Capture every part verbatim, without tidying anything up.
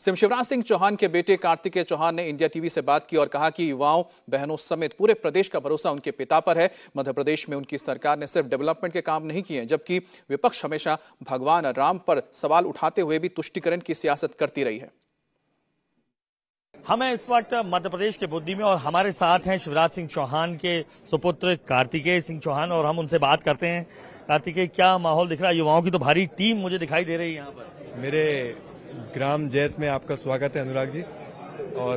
CM Shivraj Singh Chauhan के बेटे कार्तिकेय चौहान ने इंडिया टीवी से बात की और कहा कि युवाओं, बहनों समेत पूरे प्रदेश का भरोसा उनके पिता पर है। मध्य प्रदेश में उनकी सरकार ने सिर्फ डेवलपमेंट के काम नहीं किए, जबकि विपक्ष हमेशा भगवान राम पर सवाल उठाते हुए भी तुष्टीकरण की सियासत करती रही है। हम इस वक्त मध्य प्रदेश के बुद्धि में और हमारे साथ हैं शिवराज सिंह चौहान के सुपुत्र कार्तिकेय सिंह चौहान और हम उनसे बात करते हैं। कार्तिकेय, क्या माहौल दिख रहा है? युवाओं की तो भारी टीम मुझे दिखाई दे रही है यहाँ पर। मेरे ग्राम जैत में आपका स्वागत है अनुराग जी। और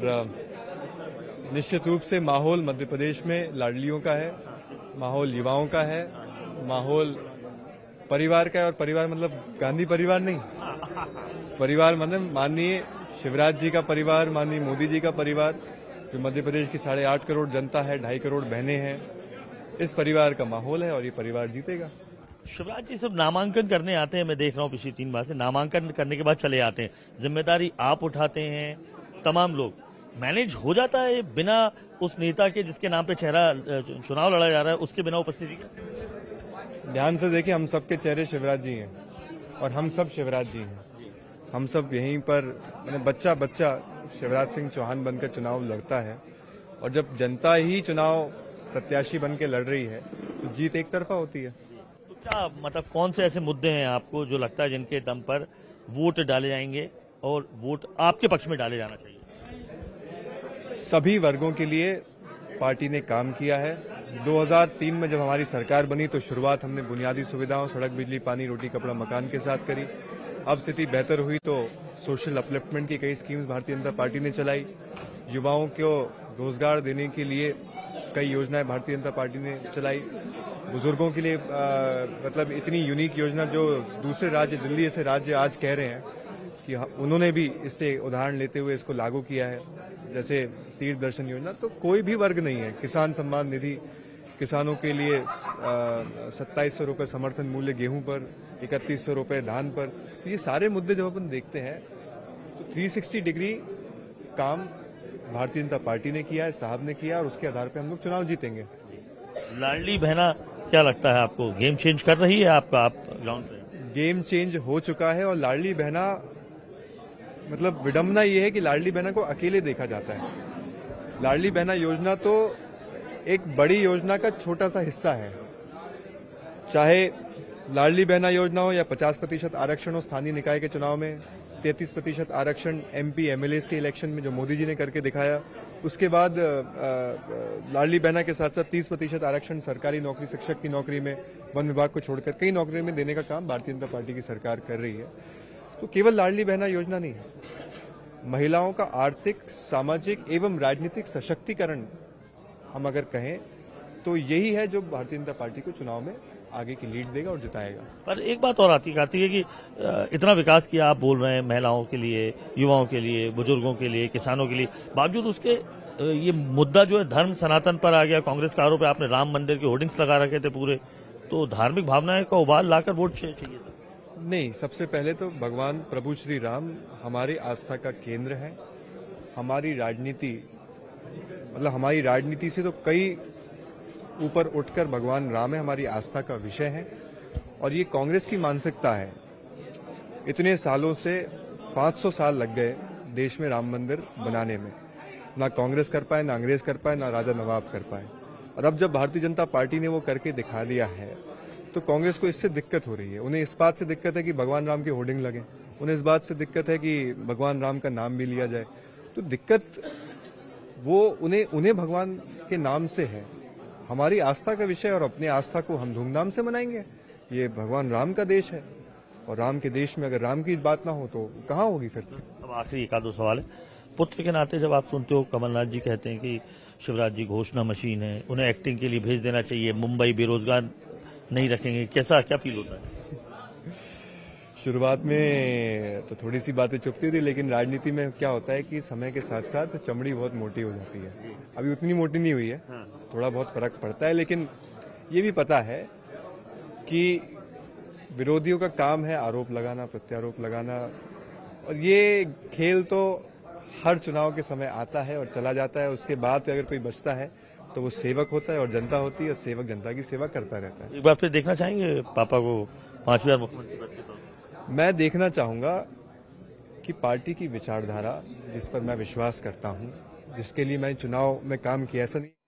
निश्चित रूप से माहौल मध्य प्रदेश में लाडलियों का है, माहौल युवाओं का है, माहौल परिवार का है। और परिवार मतलब गांधी परिवार नहीं, परिवार मतलब माननीय शिवराज जी का परिवार, माननीय मोदी जी का परिवार, जो मध्य प्रदेश की साढ़े आठ करोड़ जनता है, ढाई करोड़ बहनें हैं, इस परिवार का माहौल है और ये परिवार जीतेगा। शिवराज जी सिर्फ नामांकन करने आते हैं, मैं देख रहा हूँ पिछली तीन बार से नामांकन करने के बाद चले आते हैं, जिम्मेदारी आप उठाते हैं, तमाम लोग मैनेज हो जाता है बिना उस नेता के जिसके नाम पे चेहरा चुनाव लड़ा जा रहा है उसके बिना उपस्थिति के। ध्यान से देखिए, हम सबके चेहरे शिवराज जी हैं और हम सब शिवराज जी हैं। हम सब यहीं पर मैंने बच्चा बच्चा शिवराज सिंह चौहान बनकर चुनाव लड़ता है और जब जनता ही चुनाव प्रत्याशी बन के लड़ रही है तो जीत एक तरफा होती है। तो क्या मतलब कौन से ऐसे मुद्दे हैं आपको जो लगता है जिनके दम पर वोट डाले जाएंगे और वोट आपके पक्ष में डाले जाना चाहिए? सभी वर्गों के लिए पार्टी ने काम किया है। दो हज़ार तीन में जब हमारी सरकार बनी तो शुरुआत हमने बुनियादी सुविधाओं, सड़क, बिजली, पानी, रोटी, कपड़ा, मकान के साथ करी। अब स्थिति बेहतर हुई तो सोशल अपलिफ्टमेंट की कई स्कीम्स भारतीय जनता पार्टी ने चलाई। युवाओं को रोजगार देने के लिए कई योजनाएं भारतीय जनता पार्टी ने चलाई। बुजुर्गों के लिए आ, मतलब इतनी यूनिक योजना जो दूसरे राज्य, दिल्ली जैसे राज्य आज कह रहे हैं कि उन्होंने भी इससे उदाहरण लेते हुए इसको लागू किया है, जैसे तीर्थ दर्शन योजना। तो कोई भी वर्ग नहीं है, किसान सम्मान निधि, किसानों के लिए सत्ताईस सौ रुपये समर्थन मूल्य गेहूं पर, इकतीस सौ रुपये धान पर। तो ये सारे मुद्दे जब अपन देखते हैं तो तीन सौ साठ डिग्री काम भारतीय जनता पार्टी ने किया है, साहब ने किया और उसके आधार पर हम लोग चुनाव जीतेंगे। लाडली बहना क्या लगता है आपको, गेम चेंज कर रही है आपका? आप ग्राउंड से गेम चेंज हो चुका है और लाडली बहना मतलब विडंबना ये है कि लाडली बहना को अकेले देखा जाता है। लाडली बहना योजना तो एक बड़ी योजना का छोटा सा हिस्सा है। चाहे लाडली बहना योजना हो या पचास प्रतिशत आरक्षण हो स्थानीय निकाय के चुनाव में, तैंतीस प्रतिशत आरक्षण एमपी एमएलए के इलेक्शन में जो मोदी जी ने करके दिखाया, उसके बाद लाडली बहना के साथ साथ तीस प्रतिशत आरक्षण सरकारी नौकरी, शिक्षक की नौकरी में, वन विभाग को छोड़कर कई नौकरी में देने का काम भारतीय जनता पार्टी की सरकार कर रही है। तो केवल लाडली बहना योजना नहीं है, महिलाओं का आर्थिक, सामाजिक एवं राजनीतिक सशक्तिकरण हम अगर कहें तो यही है जो भारतीय जनता पार्टी को चुनाव में आगे की लीड देगा और जिताएगा। पर एक बात और आती है कि इतना विकास किया आप बोल रहे हैं महिलाओं के लिए, युवाओं के लिए, बुजुर्गों के लिए, किसानों के लिए, बावजूद उसके ये मुद्दा जो है धर्म सनातन पर आ गया। कांग्रेस का आरोप है आपने राम मंदिर के होर्डिंग्स लगा रखे थे पूरे, तो धार्मिक भावनाएं का उबाल लाकर वोट चाहिए था। नहीं, सबसे पहले तो भगवान प्रभु श्री राम हमारी आस्था का केंद्र है। हमारी राजनीति मतलब हमारी राजनीति से तो कई ऊपर उठकर भगवान राम है, हमारी आस्था का विषय है। और ये कांग्रेस की मानसिकता है। इतने सालों से पाँच सौ साल लग गए देश में राम मंदिर बनाने में, ना कांग्रेस कर पाए, ना अंग्रेज कर पाए, ना राजा नवाब कर पाए। और अब जब भारतीय जनता पार्टी ने वो करके दिखा दिया है तो कांग्रेस को इससे दिक्कत हो रही है। उन्हें इस बात से दिक्कत है कि भगवान राम के होर्डिंग लगे, उन्हें इस बात से दिक्कत है कि भगवान राम का नाम भी लिया जाए। तो दिक्कत वो उन्हें उन्हें भगवान के नाम से है। हमारी आस्था का विषय और अपनी आस्था को हम धूमधाम से मनाएंगे। ये भगवान राम का देश है और राम के देश में अगर राम की बात ना हो तो कहाँ होगी फिर? अब आखिरी एक आधो सवाल है, पुत्र के नाते जब आप सुनते हो कमलनाथ जी कहते हैं कि शिवराज जी घोषणा मशीन है, उन्हें एक्टिंग के लिए भेज देना चाहिए, मुंबई बेरोजगार नहीं रखेंगे, कैसा क्या फील होता है? शुरुआत में तो थोड़ी सी बातें चुपती थी, लेकिन राजनीति में क्या होता है कि समय के साथ साथ चमड़ी बहुत मोटी हो जाती है। अभी उतनी मोटी नहीं हुई है, थोड़ा बहुत फर्क पड़ता है, लेकिन ये भी पता है कि विरोधियों का काम है आरोप लगाना, प्रत्यारोप लगाना। और ये खेल तो हर चुनाव के समय आता है और चला जाता है। उसके बाद अगर कोई बचता है तो वो सेवक होता है और जनता होती है, सेवक जनता की सेवा करता रहता है। एक बार फिर देखना चाहेंगे पापा को पांचवी बार मुख्यमंत्री? मैं देखना चाहूंगा कि पार्टी की विचारधारा जिस पर मैं विश्वास करता हूं, जिसके लिए मैं चुनाव में काम किया, ऐसा नहीं